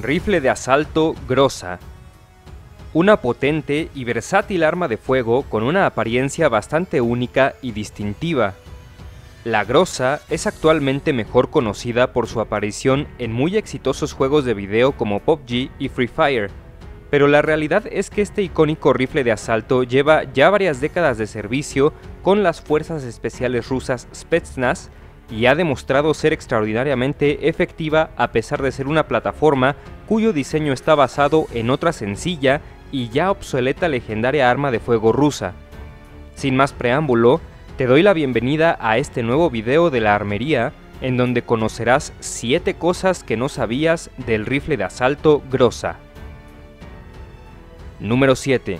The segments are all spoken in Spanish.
Rifle de asalto Groza. Una potente y versátil arma de fuego con una apariencia bastante única y distintiva. La Groza es actualmente mejor conocida por su aparición en muy exitosos juegos de video como PUBG y Free Fire, pero la realidad es que este icónico rifle de asalto lleva ya varias décadas de servicio con las fuerzas especiales rusas Spetsnaz y ha demostrado ser extraordinariamente efectiva a pesar de ser una plataforma cuyo diseño está basado en otra sencilla y ya obsoleta legendaria arma de fuego rusa. Sin más preámbulo, te doy la bienvenida a este nuevo video de la armería, en donde conocerás 7 cosas que no sabías del rifle de asalto Groza. Número 7.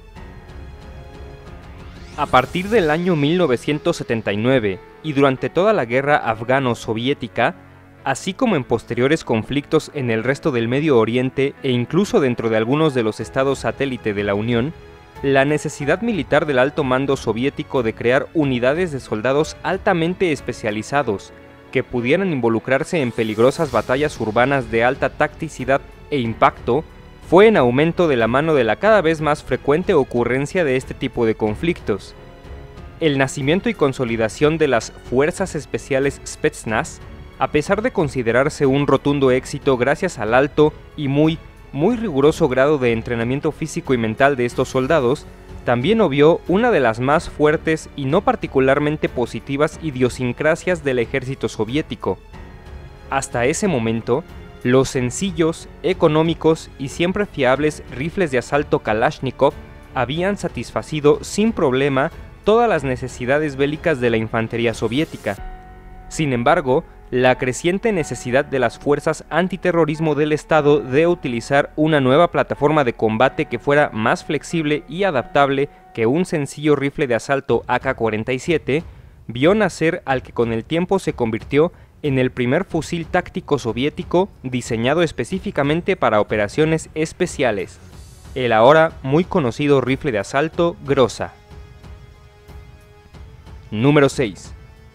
A partir del año 1979 y durante toda la guerra afgano-soviética, así como en posteriores conflictos en el resto del Medio Oriente e incluso dentro de algunos de los estados satélite de la Unión, la necesidad militar del alto mando soviético de crear unidades de soldados altamente especializados que pudieran involucrarse en peligrosas batallas urbanas de alta tacticidad e impacto fue en aumento de la mano de la cada vez más frecuente ocurrencia de este tipo de conflictos. El nacimiento y consolidación de las Fuerzas Especiales Spetsnaz, a pesar de considerarse un rotundo éxito gracias al alto y muy riguroso grado de entrenamiento físico y mental de estos soldados, también obvió una de las más fuertes y no particularmente positivas idiosincrasias del ejército soviético. Hasta ese momento, los sencillos, económicos y siempre fiables rifles de asalto Kalashnikov habían satisfacido sin problema todas las necesidades bélicas de la infantería soviética. Sin embargo, la creciente necesidad de las fuerzas antiterrorismo del Estado de utilizar una nueva plataforma de combate que fuera más flexible y adaptable que un sencillo rifle de asalto AK-47, vio nacer al que con el tiempo se convirtió en el primer fusil táctico soviético diseñado específicamente para operaciones especiales, el ahora muy conocido rifle de asalto Groza. Número 6.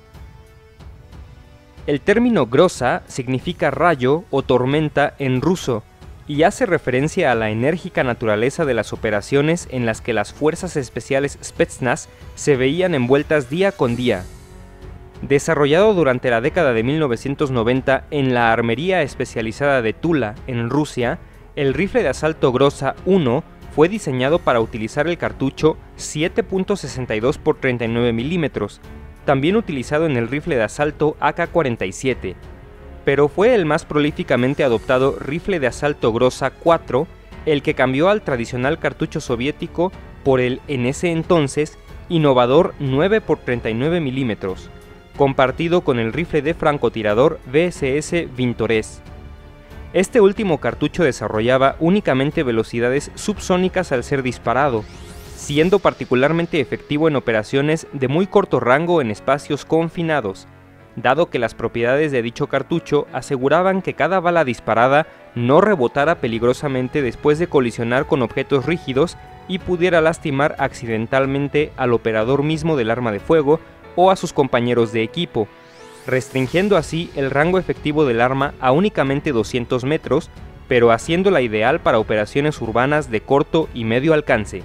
El término Groza significa rayo o tormenta en ruso y hace referencia a la enérgica naturaleza de las operaciones en las que las fuerzas especiales Spetsnaz se veían envueltas día con día. Desarrollado durante la década de 1990 en la armería especializada de Tula, en Rusia, el rifle de asalto Groza 1 fue diseñado para utilizar el cartucho 7.62 x 39 mm, también utilizado en el rifle de asalto AK-47, pero fue el más prolíficamente adoptado rifle de asalto Groza 4 el que cambió al tradicional cartucho soviético por el, en ese entonces, innovador 9 x 39 mm, compartido con el rifle de francotirador VSS Vintores. Este último cartucho desarrollaba únicamente velocidades subsónicas al ser disparado, siendo particularmente efectivo en operaciones de muy corto rango en espacios confinados, dado que las propiedades de dicho cartucho aseguraban que cada bala disparada no rebotara peligrosamente después de colisionar con objetos rígidos y pudiera lastimar accidentalmente al operador mismo del arma de fuego o a sus compañeros de equipo, restringiendo así el rango efectivo del arma a únicamente 200 metros, pero haciéndola ideal para operaciones urbanas de corto y medio alcance.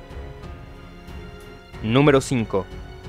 Número 5.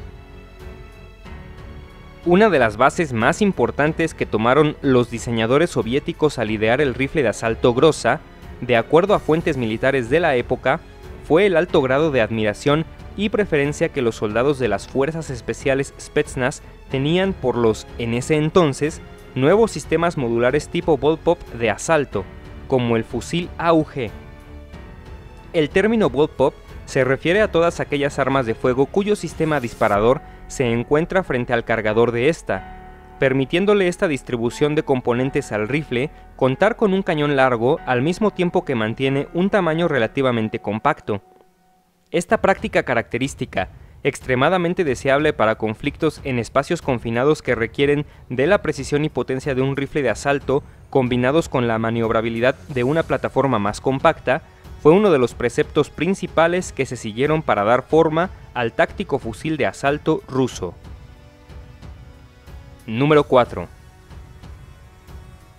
Una de las bases más importantes que tomaron los diseñadores soviéticos al idear el rifle de asalto Groza, de acuerdo a fuentes militares de la época, fue el alto grado de admiración y preferencia que los soldados de las fuerzas especiales Spetsnaz tenían por los, en ese entonces, nuevos sistemas modulares tipo Bullpup de asalto, como el fusil AUG. El término Bullpup se refiere a todas aquellas armas de fuego cuyo sistema disparador se encuentra frente al cargador de esta, permitiéndole esta distribución de componentes al rifle contar con un cañón largo al mismo tiempo que mantiene un tamaño relativamente compacto. Esta práctica característica, extremadamente deseable para conflictos en espacios confinados que requieren de la precisión y potencia de un rifle de asalto combinados con la maniobrabilidad de una plataforma más compacta, fue uno de los preceptos principales que se siguieron para dar forma al táctico fusil de asalto ruso. Número 4.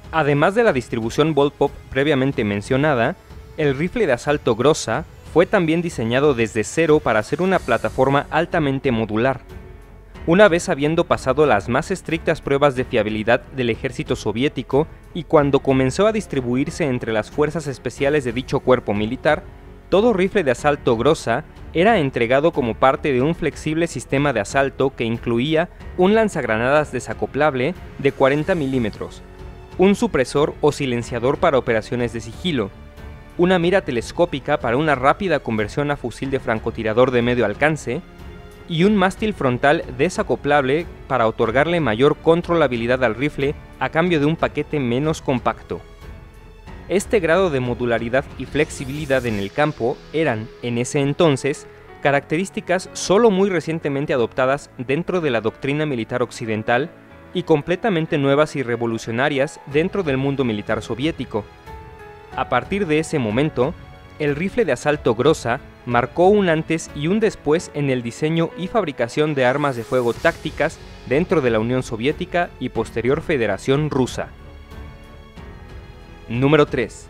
Además de la distribución Bullpup previamente mencionada, el rifle de asalto Groza fue también diseñado desde cero para ser una plataforma altamente modular. Una vez habiendo pasado las más estrictas pruebas de fiabilidad del ejército soviético y cuando comenzó a distribuirse entre las fuerzas especiales de dicho cuerpo militar, todo rifle de asalto Groza era entregado como parte de un flexible sistema de asalto que incluía un lanzagranadas desacoplable de 40 milímetros, un supresor o silenciador para operaciones de sigilo, una mira telescópica para una rápida conversión a fusil de francotirador de medio alcance, y un mástil frontal desacoplable para otorgarle mayor controlabilidad al rifle a cambio de un paquete menos compacto. Este grado de modularidad y flexibilidad en el campo eran, en ese entonces, características solo muy recientemente adoptadas dentro de la doctrina militar occidental y completamente nuevas y revolucionarias dentro del mundo militar soviético. A partir de ese momento, el rifle de asalto Groza marcó un antes y un después en el diseño y fabricación de armas de fuego tácticas dentro de la Unión Soviética y posterior Federación Rusa. Número 3.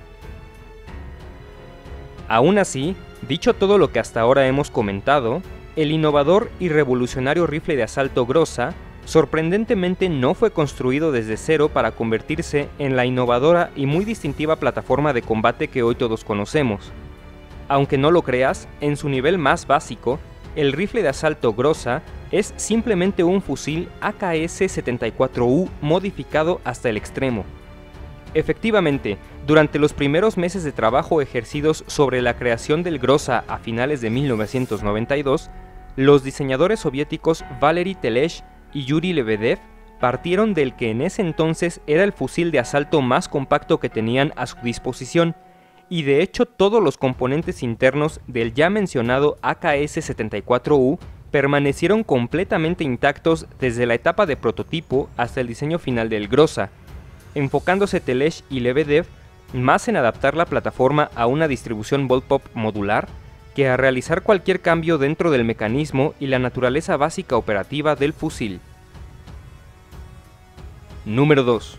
Aún así, dicho todo lo que hasta ahora hemos comentado, el innovador y revolucionario rifle de asalto Groza sorprendentemente no fue construido desde cero para convertirse en la innovadora y muy distintiva plataforma de combate que hoy todos conocemos. Aunque no lo creas, en su nivel más básico, el rifle de asalto Groza es simplemente un fusil AKS-74U modificado hasta el extremo. Efectivamente, durante los primeros meses de trabajo ejercidos sobre la creación del Groza a finales de 1992, los diseñadores soviéticos Valery Telesh y Yuri Lebedev partieron del que en ese entonces era el fusil de asalto más compacto que tenían a su disposición, y de hecho todos los componentes internos del ya mencionado AKS-74U permanecieron completamente intactos desde la etapa de prototipo hasta el diseño final del Groza, enfocándose Telesh y Lebedev más en adaptar la plataforma a una distribución Bullpup modular que a realizar cualquier cambio dentro del mecanismo y la naturaleza básica operativa del fusil. Número 2.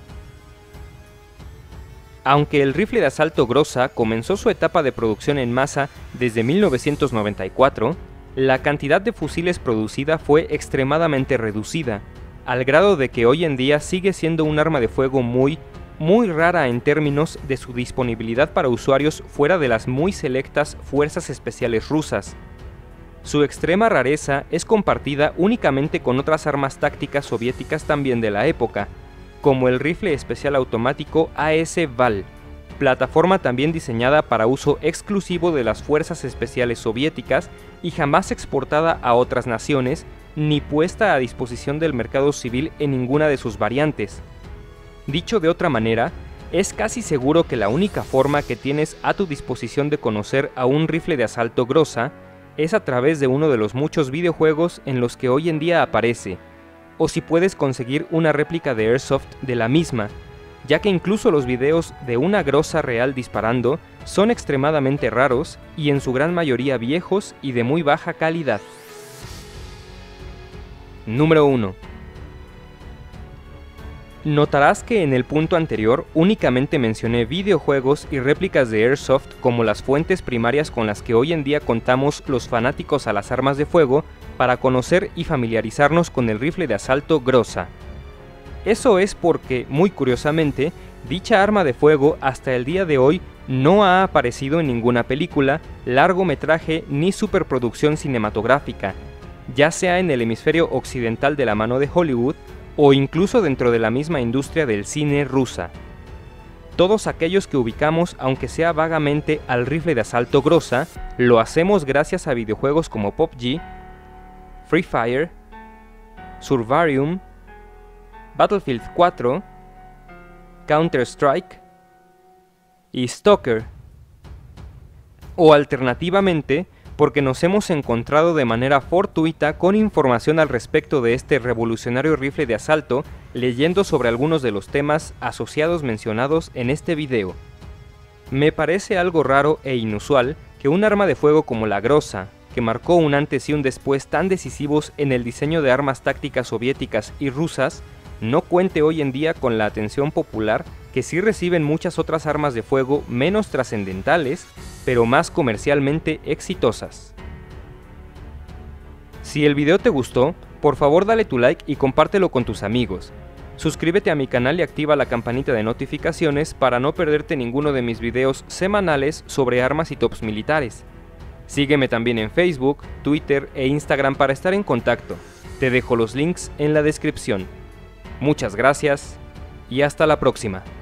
Aunque el rifle de asalto Groza comenzó su etapa de producción en masa desde 1994, la cantidad de fusiles producida fue extremadamente reducida, al grado de que hoy en día sigue siendo un arma de fuego muy rara en términos de su disponibilidad para usuarios fuera de las muy selectas fuerzas especiales rusas. Su extrema rareza es compartida únicamente con otras armas tácticas soviéticas también de la época, como el rifle especial automático AS-Val, plataforma también diseñada para uso exclusivo de las fuerzas especiales soviéticas y jamás exportada a otras naciones, ni puesta a disposición del mercado civil en ninguna de sus variantes. Dicho de otra manera, es casi seguro que la única forma que tienes a tu disposición de conocer a un rifle de asalto Groza es a través de uno de los muchos videojuegos en los que hoy en día aparece, o si puedes conseguir una réplica de Airsoft de la misma, ya que incluso los videos de una Groza real disparando son extremadamente raros y en su gran mayoría viejos y de muy baja calidad. Número 1. Notarás que en el punto anterior únicamente mencioné videojuegos y réplicas de Airsoft como las fuentes primarias con las que hoy en día contamos los fanáticos a las armas de fuego para conocer y familiarizarnos con el rifle de asalto Groza. Eso es porque, muy curiosamente, dicha arma de fuego hasta el día de hoy no ha aparecido en ninguna película, largometraje ni superproducción cinematográfica, ya sea en el hemisferio occidental de la mano de Hollywood o incluso dentro de la misma industria del cine rusa. Todos aquellos que ubicamos, aunque sea vagamente, al rifle de asalto Groza, lo hacemos gracias a videojuegos como PUBG, Free Fire, Survarium, Battlefield 4, Counter-Strike y Stalker. O alternativamente, porque nos hemos encontrado de manera fortuita con información al respecto de este revolucionario rifle de asalto, leyendo sobre algunos de los temas asociados mencionados en este video. Me parece algo raro e inusual que un arma de fuego como la Groza, que marcó un antes y un después tan decisivos en el diseño de armas tácticas soviéticas y rusas, no cuente hoy en día con la atención popular que sí reciben muchas otras armas de fuego menos trascendentales, pero más comercialmente exitosas. Si el video te gustó, por favor dale tu like y compártelo con tus amigos. Suscríbete a mi canal y activa la campanita de notificaciones para no perderte ninguno de mis videos semanales sobre armas y tops militares. Sígueme también en Facebook, Twitter e Instagram para estar en contacto. Te dejo los links en la descripción. Muchas gracias y hasta la próxima.